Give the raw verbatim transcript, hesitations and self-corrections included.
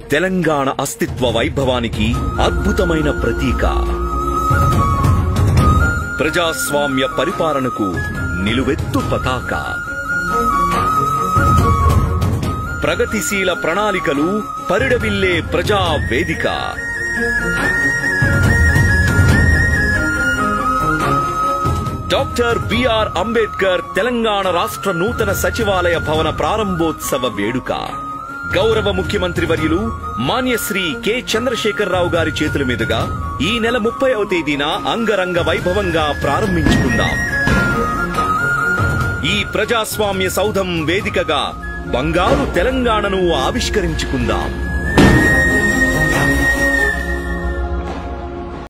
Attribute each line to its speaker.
Speaker 1: తెలంగాణ అస్తిత్వ వైభవానికి అద్భుతమైన ప్రతీక. ప్రజాస్వామ్య పరిపాలనకు నిలువెత్తు పతాక. ప్రగతిశీల ప్రణాళికలు పరిడవిల్లే ప్రజా వేదిక. డాక్టర్ బిఆర్ అంబేద్కర్ తెలంగాణ రాష్ట్ర నూతన సచివాలయ భవన ప్రారంభోత్సవ వేడుక గౌరవ ముఖ్యమంత్రి వర్యులు మాన్యశ్రీ కె చంద్రశేఖరరావు గారి చేతుల మీదుగా ఈ నెల ముప్పైవ తేదీన అంగరంగ వైభవంగా ప్రారంభించుకుందాం. ఈ ప్రజాస్వామ్య సౌధం వేదికగా బంగారు తెలంగాణను ఆవిష్కరించుకుందాం.